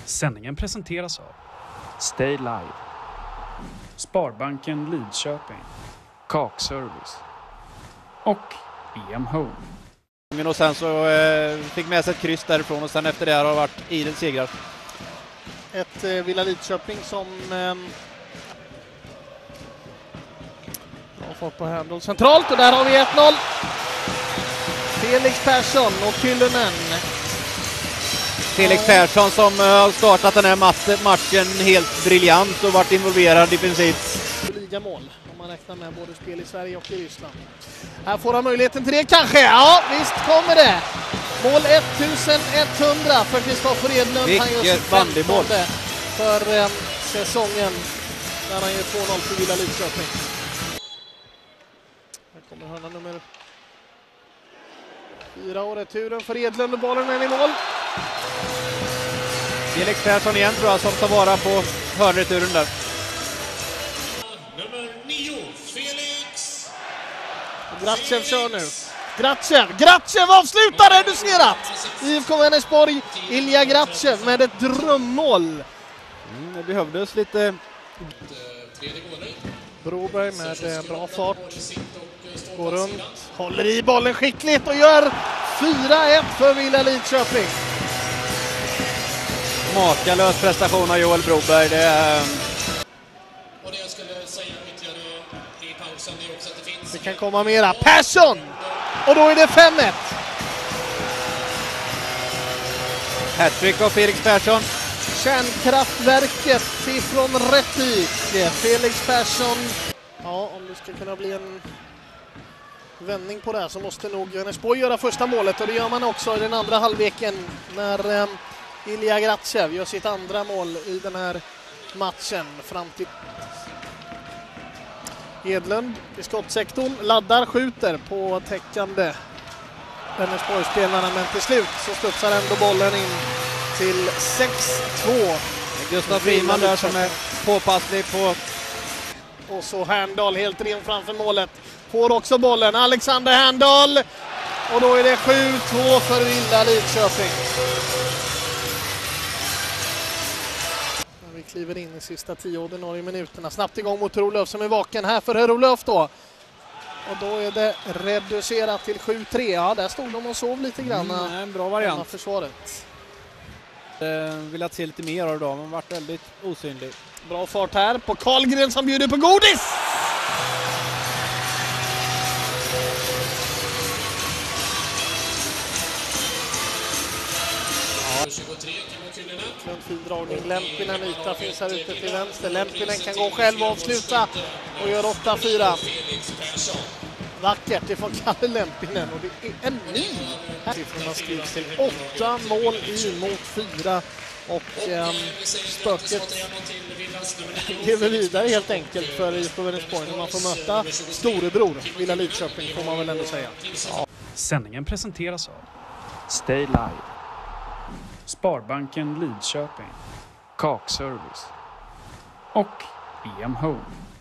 Sändningen presenteras av Stay Live, Sparbanken Lidköping Kakservice och EM Home. Och sen så fick med sig ett kryss därifrån och sen efter det har det varit idel segrar. Ett Villa Lidköping som har fått på Handel centralt och där har vi 1-0. Felix Persson och Kyllönen. Felix Persson som har startat den här matchen helt briljant och varit involverad i princip. Ligamål om man räknar med både spel i Sverige och i Ryssland. Här får han möjligheten till det kanske. Ja, visst kommer det. Mål 1100 för Kristoffer Edlund. Vilket bandymål för säsongen där han gör 2-0 för Villa Lidköping. Här kommer hörna nummer 4 och returen för Edlund och bollen är i mål. Felix Persson igen tror jag som tar vara på hörnreturen där. Nummer 9, Felix. Gratchev kör nu. Gratchev avslutar reducerat. IFK Vänersborg, Ilja Gratchev med ett drömmål. Det behövdes lite. Broberg med bra fart. Går runt, håller i bollen skickligt och gör 4-1 för Villa Lidköping. Makalös prestation av Joel Broberg. Och det jag skulle säga ytterligare i pausen är också att det finns... Det kan komma mera. Persson! Och då är det 5-1. Hattrick av Felix Persson. Kärnkraftverket ifrån Rättvik. Felix Persson. Ja, om det ska kunna bli en vändning på det här så måste nog Vänersborg göra första målet. Och det gör man också i den andra halvleken när Ilja Gratchev gör sitt andra mål i den här matchen fram till Edlund i skottsektorn. Laddar, skjuter på täckande Vänersborg-spelarna, men till slut så studsar ändå bollen in till 6-2. Gustav Friman där som är påpasslig på. Och så Handel helt ren framför målet. Får också bollen. Alexander Handel. Och då är det 7-2 för Villa Lidköping. Vi kliver in i sista 10 ordinarie minuterna. Snabbt igång mot Rolof som är vaken här för Rolof då. Och då är det reducerat till 7-3. Ja, där stod de och sov lite grann. En bra variant. Försvaret. Vill att se lite mer av dem. Man varit väldigt osynlig. Bra fart här på Karlgren som bjuder på godis. Ja. 23, Kimmo Kyllönen. En fin dragning. Lempinen yta finns här ute till vänster. Lempinen kan gå själv och avsluta och gör 8-4. Vackert ifrån Kalle Lempinen och det är en ny. Siffrorna skrivs till 8 mål i mot 4 och spöket lever vidare helt enkelt för IFK Vänersborg när man får möta storebror Villa Lidköping får man väl ändå säga. Ja. Sändningen presenteras av Stay Live, Sparbanken Lidköping Kakservice och EM Home.